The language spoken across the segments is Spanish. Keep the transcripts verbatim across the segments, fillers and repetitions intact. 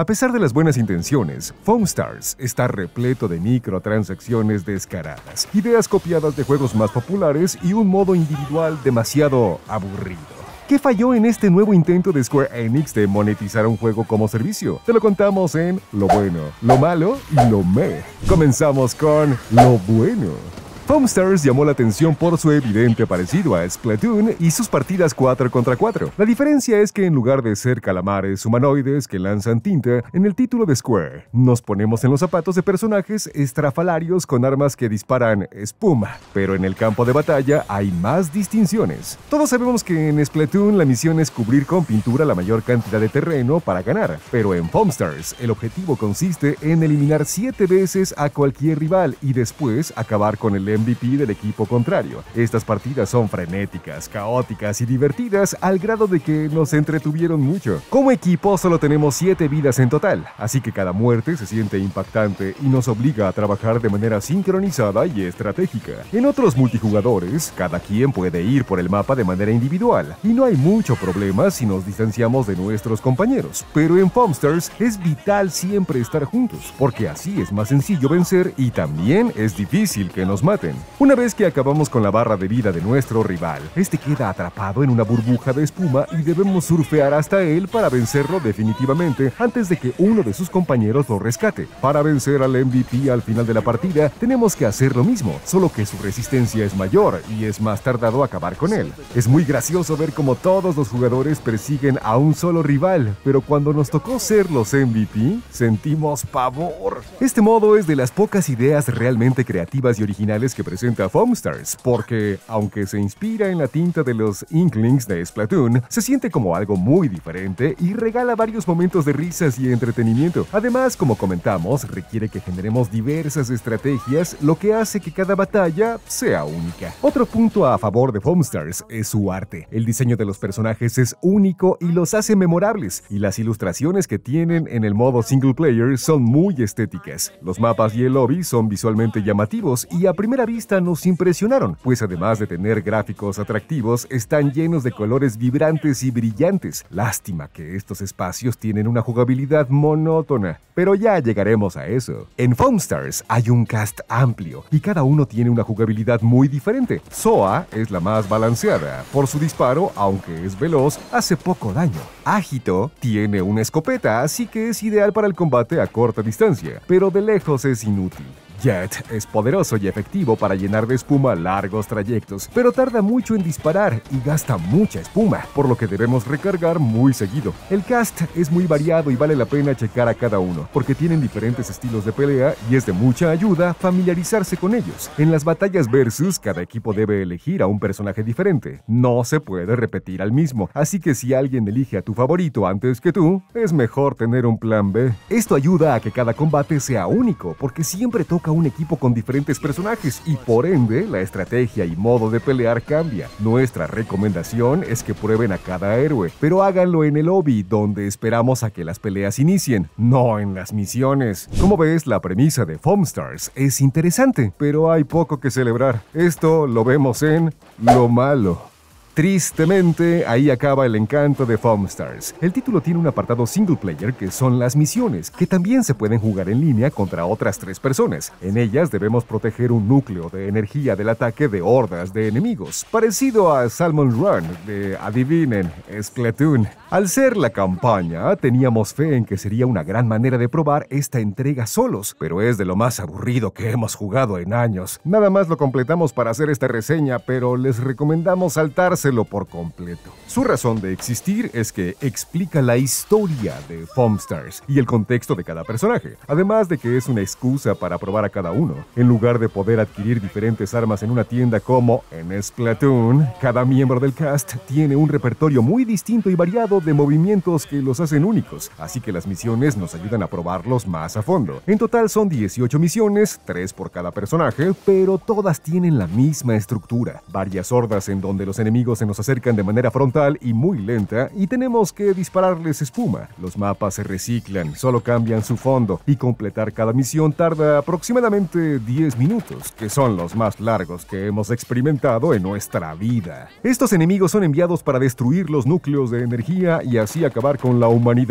A pesar de las buenas intenciones, Foam Stars está repleto de microtransacciones descaradas, ideas copiadas de juegos más populares y un modo individual demasiado aburrido. ¿Qué falló en este nuevo intento de Square Enix de monetizar un juego como servicio? Te lo contamos en Lo Bueno, Lo Malo y Lo Meh. Comenzamos con Lo Bueno. Foam Stars llamó la atención por su evidente parecido a Splatoon y sus partidas cuatro contra cuatro. La diferencia es que en lugar de ser calamares humanoides que lanzan tinta, en el título de Square nos ponemos en los zapatos de personajes estrafalarios con armas que disparan espuma, pero en el campo de batalla hay más distinciones. Todos sabemos que en Splatoon la misión es cubrir con pintura la mayor cantidad de terreno para ganar, pero en Foam Stars el objetivo consiste en eliminar siete veces a cualquier rival y después acabar con el M V P del equipo contrario. Estas partidas son frenéticas, caóticas y divertidas al grado de que nos entretuvieron mucho. Como equipo solo tenemos siete vidas en total, así que cada muerte se siente impactante y nos obliga a trabajar de manera sincronizada y estratégica. En otros multijugadores, cada quien puede ir por el mapa de manera individual y no hay mucho problema si nos distanciamos de nuestros compañeros, pero en Foam Stars es vital siempre estar juntos, porque así es más sencillo vencer y también es difícil que nos maten. Una vez que acabamos con la barra de vida de nuestro rival, este queda atrapado en una burbuja de espuma y debemos surfear hasta él para vencerlo definitivamente antes de que uno de sus compañeros lo rescate. Para vencer al M V P al final de la partida, tenemos que hacer lo mismo, solo que su resistencia es mayor y es más tardado acabar con él. Es muy gracioso ver cómo todos los jugadores persiguen a un solo rival, pero cuando nos tocó ser los M V P, sentimos pavor. Este modo es de las pocas ideas realmente creativas y originales que presenta Foam Stars, porque, aunque se inspira en la tinta de los Inklings de Splatoon, se siente como algo muy diferente y regala varios momentos de risas y entretenimiento. Además, como comentamos, requiere que generemos diversas estrategias, lo que hace que cada batalla sea única. Otro punto a favor de Foam Stars es su arte. El diseño de los personajes es único y los hace memorables, y las ilustraciones que tienen en el modo single player son muy estéticas. Los mapas y el lobby son visualmente llamativos y a primera vista nos impresionaron, pues además de tener gráficos atractivos, están llenos de colores vibrantes y brillantes. Lástima que estos espacios tienen una jugabilidad monótona, pero ya llegaremos a eso. En Foam Stars hay un cast amplio y cada uno tiene una jugabilidad muy diferente. Zoa es la más balanceada. Por su disparo, aunque es veloz, hace poco daño. Agito tiene una escopeta, así que es ideal para el combate a corta distancia, pero de lejos es inútil. Jet es poderoso y efectivo para llenar de espuma largos trayectos, pero tarda mucho en disparar y gasta mucha espuma, por lo que debemos recargar muy seguido. El cast es muy variado y vale la pena checar a cada uno, porque tienen diferentes estilos de pelea y es de mucha ayuda familiarizarse con ellos. En las batallas versus, cada equipo debe elegir a un personaje diferente. No se puede repetir al mismo, así que si alguien elige a tu favorito antes que tú, es mejor tener un plan B. Esto ayuda a que cada combate sea único, porque siempre toca un equipo con diferentes personajes y por ende la estrategia y modo de pelear cambia. Nuestra recomendación es que prueben a cada héroe, pero háganlo en el lobby donde esperamos a que las peleas inicien, no en las misiones. Como ves, la premisa de Foam Stars es interesante, pero hay poco que celebrar. Esto lo vemos en Lo Malo. Tristemente, ahí acaba el encanto de Foam Stars. El título tiene un apartado single player que son las misiones, que también se pueden jugar en línea contra otras tres personas. En ellas debemos proteger un núcleo de energía del ataque de hordas de enemigos, parecido a Salmon Run de, adivinen, Splatoon. Al ser la campaña, teníamos fe en que sería una gran manera de probar esta entrega solos, pero es de lo más aburrido que hemos jugado en años. Nada más lo completamos para hacer esta reseña, pero les recomendamos saltarse por completo. Su razón de existir es que explica la historia de Foam Stars y el contexto de cada personaje, además de que es una excusa para probar a cada uno. En lugar de poder adquirir diferentes armas en una tienda como en Splatoon, cada miembro del cast tiene un repertorio muy distinto y variado de movimientos que los hacen únicos, así que las misiones nos ayudan a probarlos más a fondo. En total son dieciocho misiones, tres por cada personaje, pero todas tienen la misma estructura. Varias hordas en donde los enemigos se nos acercan de manera frontal y muy lenta y tenemos que dispararles espuma. Los mapas se reciclan, solo cambian su fondo y completar cada misión tarda aproximadamente diez minutos, que son los más largos que hemos experimentado en nuestra vida. Estos enemigos son enviados para destruir los núcleos de energía y así acabar con la humanidad.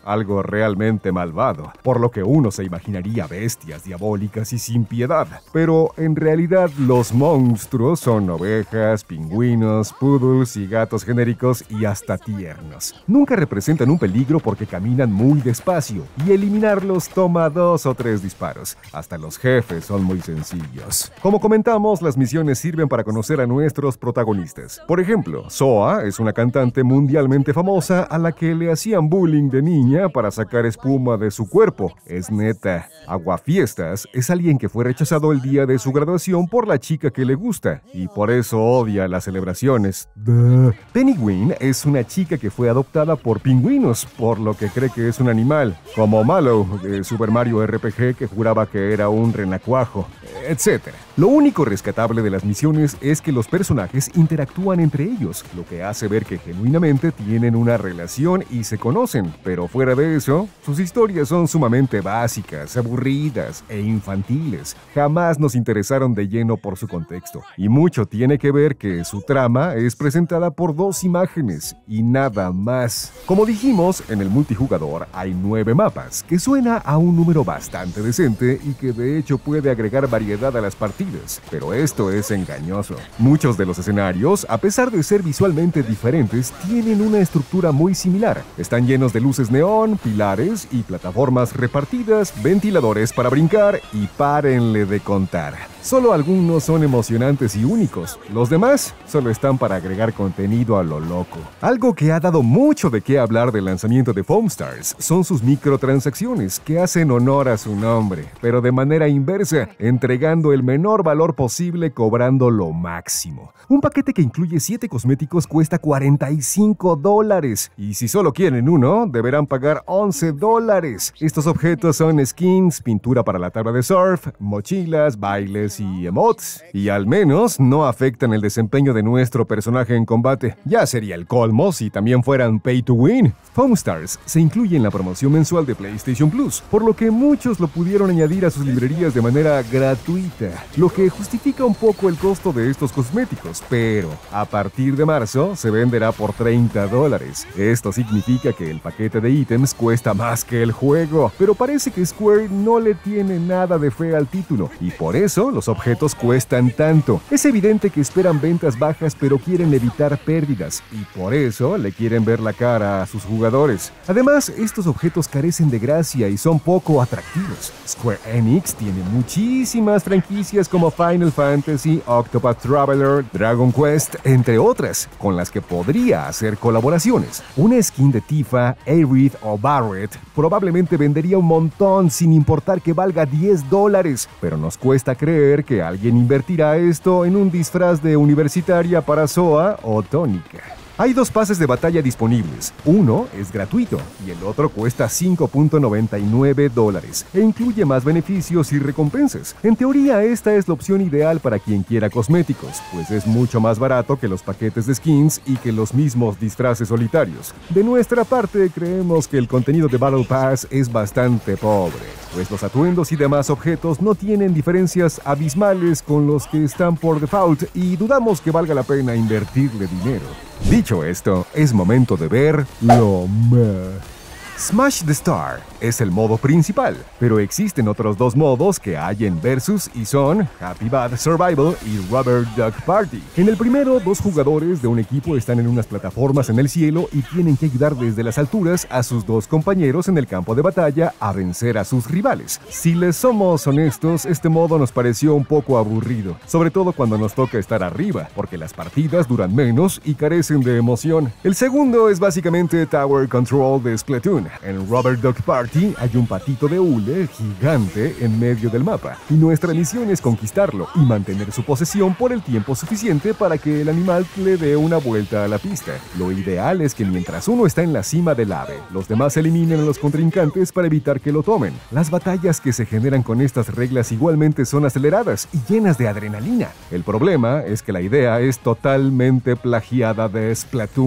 algo realmente malvado, por lo que uno se imaginaría bestias diabólicas y sin piedad. Pero en realidad los monstruos son ovejas, pingüinos, poodles y gatos genéricos y hasta tiernos. Nunca representan un peligro porque caminan muy despacio y eliminarlos toma dos o tres disparos. Hasta los jefes son muy sencillos. Como comentamos, las misiones sirven para conocer a nuestros protagonistas. Por ejemplo, Zoa es una cantante mundialmente famosa a la que le hacían bullying de niña para sacar espuma de su cuerpo. Es neta. Aguafiestas es alguien que fue rechazado el día de su graduación por la chica que le gusta y por eso odia las celebraciones. Duh. Penguin es una chica que fue adoptada por pingüinos, por lo que cree que es un animal, como Mallow de Super Mario R P G, que juraba que era un renacuajo, etcétera. Lo único rescatable de las misiones es que los personajes interactúan entre ellos, lo que hace ver que genuinamente tienen una relación y se conocen, pero fuera de eso, sus historias son sumamente básicas, aburridas e infantiles. Jamás nos interesaron de lleno por su contexto, y mucho tiene que ver que su trama es presentada por dos imágenes y nada más. Como dijimos, en el multijugador hay nueve mapas, que suena a un número bastante decente y que de hecho puede agregar variedad a las partidas. Pero esto es engañoso. Muchos de los escenarios, a pesar de ser visualmente diferentes, tienen una estructura muy similar. Están llenos de luces neón, pilares y plataformas repartidas, ventiladores para brincar y párenle de contar. Solo algunos son emocionantes y únicos. Los demás solo están para agregar contenido a lo loco. Algo que ha dado mucho de qué hablar del lanzamiento de Foam Stars son sus microtransacciones, que hacen honor a su nombre, pero de manera inversa, entregando el menor valor posible cobrando lo máximo. Un paquete que incluye siete cosméticos cuesta cuarenta y cinco dólares, y si solo quieren uno, deberán pagar once dólares. Estos objetos son skins, pintura para la tabla de surf, mochilas, bailes y emotes, y al menos no afectan el desempeño de nuestro personaje en combate. Ya sería el colmo si también fueran pay to win. Foam Stars se incluye en la promoción mensual de PlayStation Plus, por lo que muchos lo pudieron añadir a sus librerías de manera gratuita, lo que justifica un poco el costo de estos cosméticos, pero a partir de marzo se venderá por treinta dólares. Esto significa que el paquete de ítems cuesta más que el juego, pero parece que Square no le tiene nada de fe al título, y por eso los objetos cuestan tanto. Es evidente que esperan ventas bajas, pero quieren evitar pérdidas, y por eso le quieren ver la cara a sus jugadores. Además, estos objetos carecen de gracia y son poco atractivos. Square Enix tiene muchísimas franquicias como Final Fantasy, Octopath Traveler, Dragon Quest, entre otras, con las que podría hacer colaboraciones. Una skin de Tifa, Aerith o Barret probablemente vendería un montón sin importar que valga diez dólares, pero nos cuesta creer que alguien invertirá esto en un disfraz de universitaria para Zoa o Tónica. Hay dos pases de batalla disponibles. Uno es gratuito y el otro cuesta cinco punto noventa y nueve dólares e incluye más beneficios y recompensas. En teoría, esta es la opción ideal para quien quiera cosméticos, pues es mucho más barato que los paquetes de skins y que los mismos disfraces solitarios. De nuestra parte, creemos que el contenido de Battle Pass es bastante pobre, pues los atuendos y demás objetos no tienen diferencias abismales con los que están por default y dudamos que valga la pena invertirle dinero. Dicho esto, es momento de ver lo más. Smash the Star es el modo principal, pero existen otros dos modos que hay en Versus y son Happy Bad Survival y Rubber Duck Party. En el primero, dos jugadores de un equipo están en unas plataformas en el cielo y tienen que ayudar desde las alturas a sus dos compañeros en el campo de batalla a vencer a sus rivales. Si les somos honestos, este modo nos pareció un poco aburrido, sobre todo cuando nos toca estar arriba, porque las partidas duran menos y carecen de emoción. El segundo es básicamente Tower Control de Splatoon. En Rubber Duck Party hay un patito de hule gigante en medio del mapa, y nuestra misión es conquistarlo y mantener su posesión por el tiempo suficiente para que el animal le dé una vuelta a la pista. Lo ideal es que mientras uno está en la cima del ave, los demás eliminen a los contrincantes para evitar que lo tomen. Las batallas que se generan con estas reglas igualmente son aceleradas y llenas de adrenalina. El problema es que la idea es totalmente plagiada de Splatoon.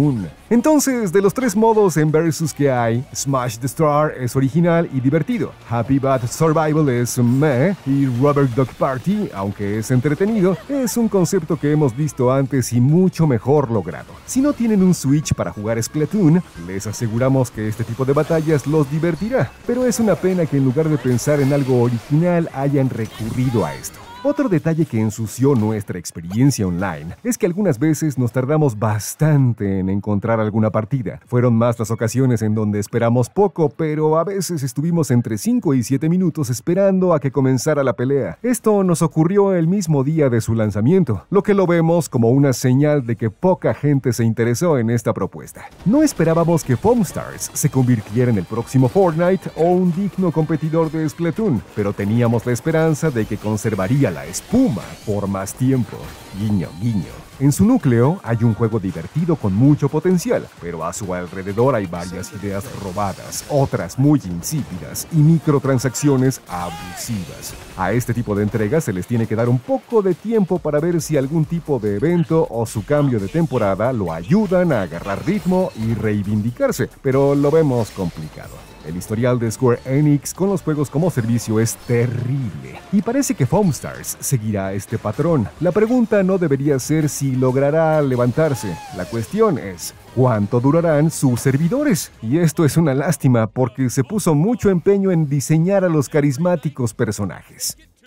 Entonces, de los tres modos en Versus que hay, Smash the Star es original y divertido, Happy Bad Survival es meh, y Rubber Duck Party, aunque es entretenido, es un concepto que hemos visto antes y mucho mejor logrado. Si no tienen un Switch para jugar Splatoon, les aseguramos que este tipo de batallas los divertirá, pero es una pena que en lugar de pensar en algo original hayan recurrido a esto. Otro detalle que ensució nuestra experiencia online es que algunas veces nos tardamos bastante en encontrar alguna partida. Fueron más las ocasiones en donde esperamos poco, pero a veces estuvimos entre cinco y siete minutos esperando a que comenzara la pelea. Esto nos ocurrió el mismo día de su lanzamiento, lo que lo vemos como una señal de que poca gente se interesó en esta propuesta. No esperábamos que Foam Stars se convirtiera en el próximo Fortnite o un digno competidor de Splatoon, pero teníamos la esperanza de que conservaría la espuma por más tiempo. Guiño, guiño. En su núcleo hay un juego divertido con mucho potencial, pero a su alrededor hay varias ideas robadas, otras muy insípidas y microtransacciones abusivas. A este tipo de entregas se les tiene que dar un poco de tiempo para ver si algún tipo de evento o su cambio de temporada lo ayudan a agarrar ritmo y reivindicarse, pero lo vemos complicado. El historial de Square Enix con los juegos como servicio es terrible, y parece que Foam Stars seguirá este patrón. La pregunta no debería ser si logrará levantarse, la cuestión es ¿cuánto durarán sus servidores? Y esto es una lástima porque se puso mucho empeño en diseñar a los carismáticos personajes.